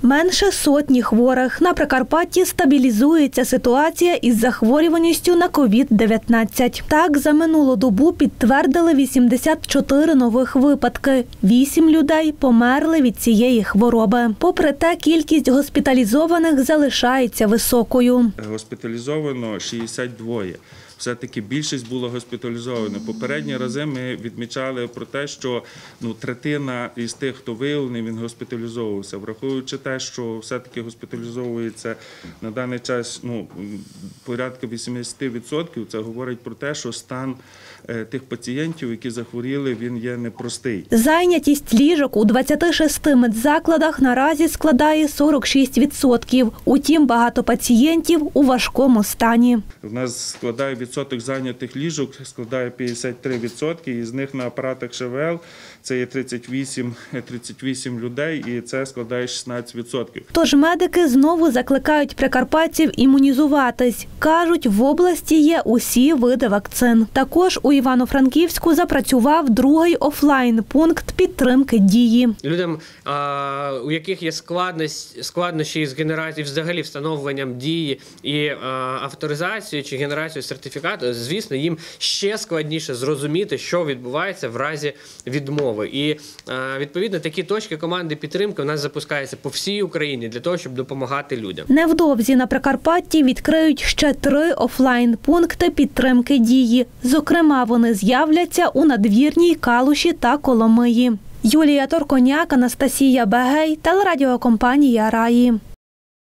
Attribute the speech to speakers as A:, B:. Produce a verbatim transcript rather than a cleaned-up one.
A: Менше сотні хворих. На Прикарпатті стабілізується ситуація із захворюваністю на ковід дев'ятнадцять. Так, за минулу добу підтвердили вісімдесят чотири нових випадки. Вісім людей померли від цієї хвороби. Попри те, кількість госпіталізованих залишається високою.
B: Госпіталізовано шістдесят два. Все-таки більшість було госпіталізовано. Попередні рази ми відмічали про те, що ну, третина із тих, хто виявлений, він госпіталізовувався. Враховуючи те, що все-таки госпіталізовується на даний час ну, порядка вісімдесят відсотків, це говорить про те, що стан тих пацієнтів, які захворіли, він є непростий.
A: Зайнятість ліжок у двадцяти шести медзакладах наразі складає сорок шість відсотків. Утім, багато пацієнтів у важкому стані.
B: У нас складає відсоток зайнятих ліжок, складає п'ятдесят три відсотки, із них на апаратах ШВЛ це є тридцять вісім, тридцять вісім людей, і це складає шістнадцять відсотків.
A: Тож медики знову закликають прикарпатців імунізуватись. Кажуть, в області є усі види вакцин. Також у Івано-Франківську запрацював другий офлайн-пункт підтримки дії.
C: Людям, у яких є складності, складнощі з генерацією, взагалі встановленням дії і авторизацією чи генерацією сертифікату, звісно, їм ще складніше зрозуміти, що відбувається в разі відмови. І, відповідно, такі точки команди підтримки у нас запускаються по всій Україні для того, щоб допомагати людям.
A: Невдовзі на Прикарпатті відкриють ще три офлайн-пункти підтримки дії. Зокрема, вони з'являться у Надвірній, Калуші та Коломиї. Юлія Торконяк, Анастасія Бегей, телерадіокомпанія «Раї».